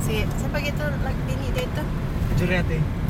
Si siapa gitu lagi bini dia itu? Juriati.